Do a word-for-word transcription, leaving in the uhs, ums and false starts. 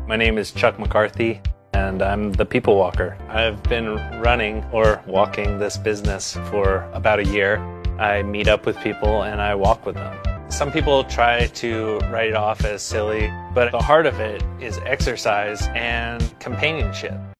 My name is Chuck McCarthy, and I'm the people walker. I've been running or walking this business for about a year. I meet up with people and I walk with them. Some people try to write it off as silly, but the heart of it is exercise and companionship.